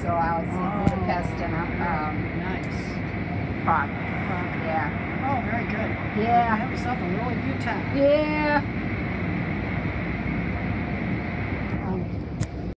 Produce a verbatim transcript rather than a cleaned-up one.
so I was in Oh, Budapest and um, nice. Prague. Prague. Yeah. Oh, very good. Yeah. Have yourself a really good time. Yeah.